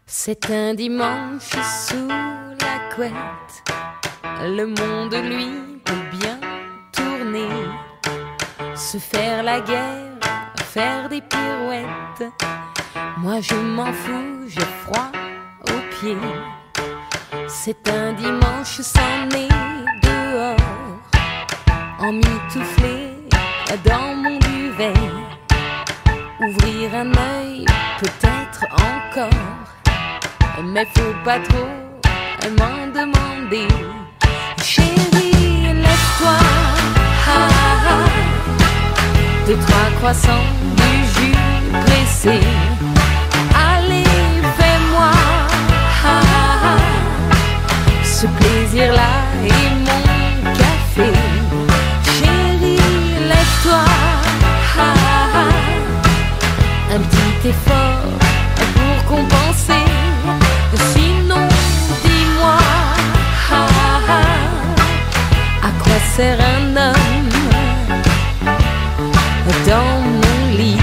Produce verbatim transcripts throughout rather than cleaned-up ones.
C'est un dimanche sous la couette, le monde lui peut bien tourner, se faire la guerre, faire des pirouettes. Moi je m'en fous, j'ai froid aux pieds. C'est un dimanche sans nez dehors, emmitouflé dans mon duvet. Ouvrir un œil, peut-être encore, mais faut pas trop m'en demander. Chérie, lève-toi, ah, ah, deux, trois croissants, du jus pressé. Allez, fais-moi, ah, ah, ce plaisir-là et mon café. Chérie, lève-toi, ah, ah, un petit effort pour compenser. Sinon, dis-moi, ah, ah, à quoi sert un homme dans mon lit?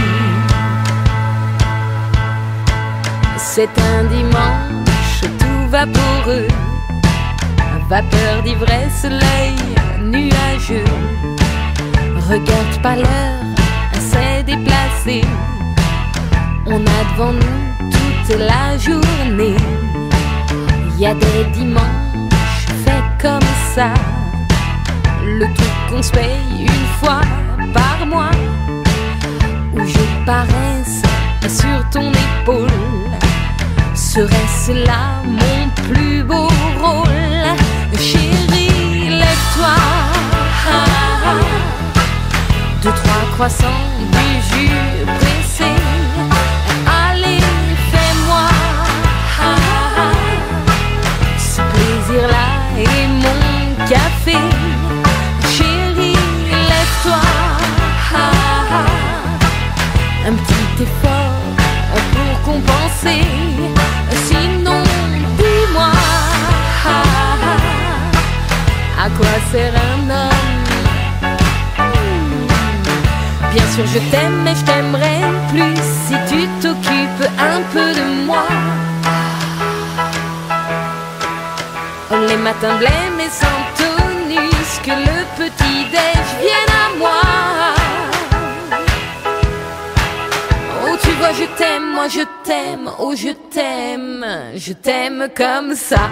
C'est un dimanche, tout vaporeux, vapeur d'ivresse, l'œil nuageux. Regarde pas l'heure, c'est déplacé. On a devant nous toute la journée. Y a des dimanches faits comme ça, le truc qu'on se paye une fois par mois, où je paraisse sur ton épaule. Serait-ce là mon plus beau rôle? Chérie, lève-toi, ah, ah, deux, trois croissants, du jus pressé. Allez, fais-moi, ah, ah, ce plaisir-là et mon café. Chérie, lève-toi, ah, ah, un petit effort pour compenser. Sinon, dis-moi, ah, ah, à quoi sert un homme? Bien sûr je t'aime, mais je t'aimerais plus si tu t'occupes un peu de moi. Les matins blêmes et sans tonus, que le petit-déj vienne à moi. Oh tu vois je t'aime, moi je t'aime, oh je t'aime, je t'aime comme ça.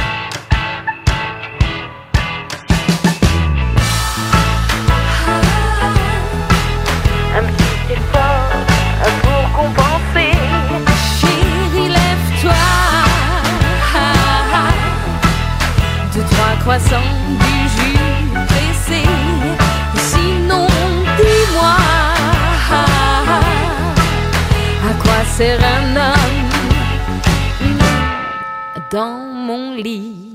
Un petit effort pour compenser. Chérie, lève-toi, ah, ah, deux, trois croissants, du jus pressé. Sinon, dis-moi, ah, ah, à quoi sert un homme dans mon lit?